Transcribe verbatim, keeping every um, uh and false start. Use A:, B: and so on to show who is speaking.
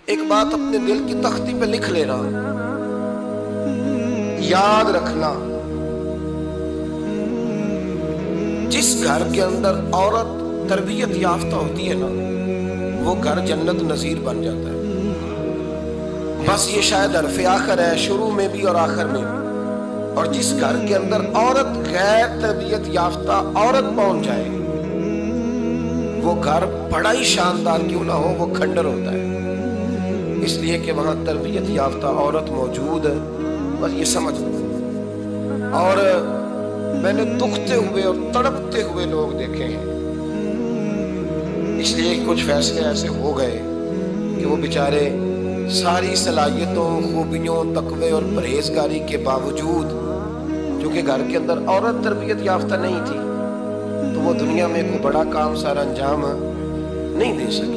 A: एक बात अपने दिल की तख्ती पे लिख लेना, याद रखना, जिस घर के अंदर औरत तरबियत याफ्ता होती है ना, वो घर जन्नत नजीर बन जाता है। बस ये शायद हरफ़े आखिर है, शुरू में भी और आखिर में भी। और जिस घर के अंदर औरत गैर तरबियत याफ्ता औरत पहुंच जाए, वो घर बड़ा ही शानदार क्यों ना हो, वो खंडर होता है। इसलिए कि वहां तरबियत याफ्ता औरत मौजूद है, बस ये समझ लो। और मैंने दुखते हुए और तड़पते हुए लोग देखे हैं, इसलिए कुछ फैसले ऐसे हो गए कि वो बेचारे सारी सलाहियतों, खूबियों, तकवे और परहेजगारी के बावजूद, जो कि घर के अंदर औरत तरबियत याफ्ता नहीं थी, तो वो दुनिया में कोई बड़ा काम सारा अंजाम नहीं दे सकी।